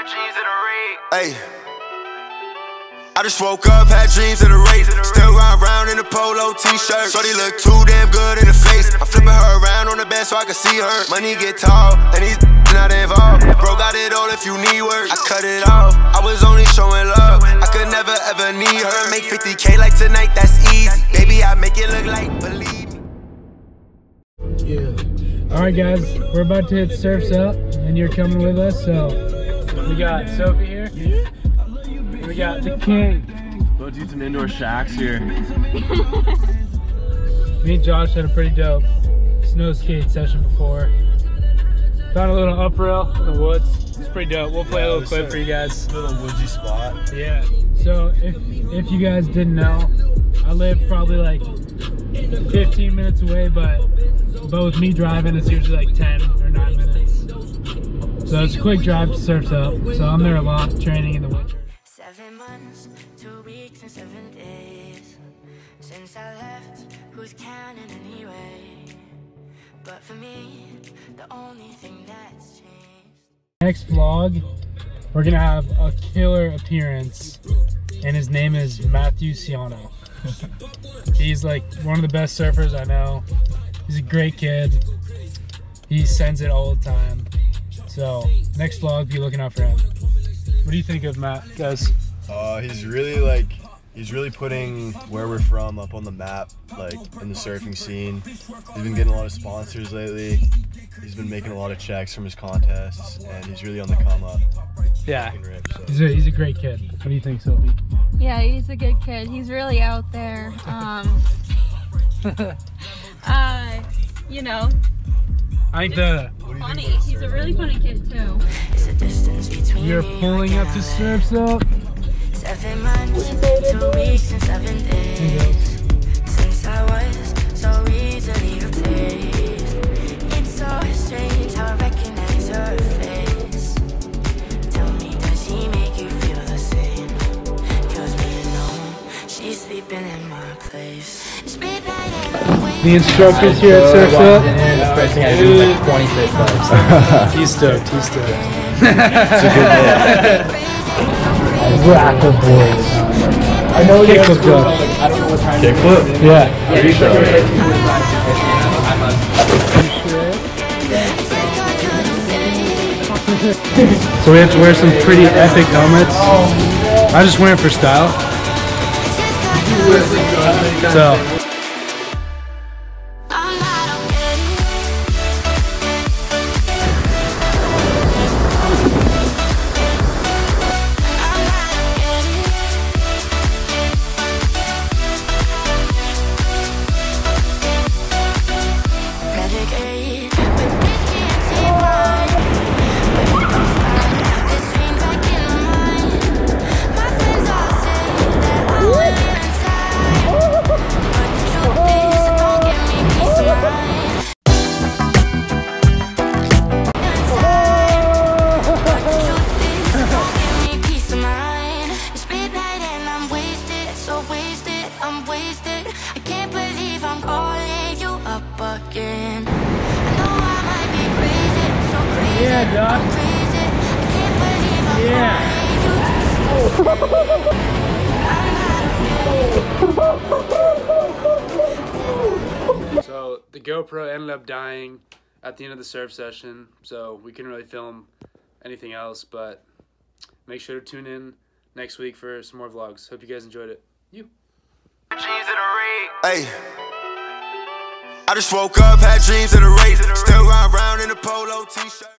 Hey, I just woke up, had dreams of the race. Still ride around in a polo t-shirt. Shorty look too damn good in the face. I'm flipping her around on the bed so I can see her. Money get tall, and these not involved. Bro got it all if you need work. I cut it off, I was only showing love. I could never ever need her. Make 50K like tonight, that's easy. Baby, I make it look like, believe me. Yeah. Alright guys, we're about to hit Surf's Up, and you're coming with us, so we got Sophie here. We got the king. Go do some indoor shacks here. Me and Josh had a pretty dope snow skate session before. Found a little up rail in the woods. It's pretty dope. We'll play a little clip for you guys. A little woodsy spot. Yeah. So if you guys didn't know, I live probably like 15 minutes away, but with me driving, it's usually like 10 or 9 minutes. So it's a quick drive to Surf's Up. So I'm there a lot, training in the winter. 7 months, 2 weeks and 7 days since I left. Who's counting anyway? But for me, the only thing that's changed. Next vlog, we're gonna have a killer appearance, and his name is Matthew Ciano. He's like one of the best surfers I know. He's a great kid. He sends it all the time. So next vlog, be looking out for him. What do you think of Matt, guys? He's really putting where we're from up on the map, like in the surfing scene. He's been getting a lot of sponsors lately. He's been making a lot of checks from his contests, and he's really on the come up. Yeah, Rip, so. he's a great kid. What do you think, Sophie? Yeah, he's a good kid. He's really out there. You know, I think funny. He's a really funny kid too. you're pulling up to Surf's Up. 7 months, 2 weeks and 7 days since I was so easily replaced. It's so strange how I recognize her face. Tell me, does she make you feel the same? Kills me to know she's sleeping in my place. The instructor's here at Surf's Up. And this person had to do like 26 bucks. He's stoked, he's stoked. It's a good day. Rackle boys. I know kickflip job. I don't know what time. Kickflip? Yeah. Pretty sure. So we have to wear some pretty epic helmets. I just wear it for style. So. Yeah, Doc. Yeah. So the GoPro ended up dying at the end of the surf session, so we couldn't really film anything else, but make sure to tune in next week for some more vlogs. Hope you guys enjoyed it. Hey, I just woke up, had dreams of the race. Still ride around in a polo t-shirt.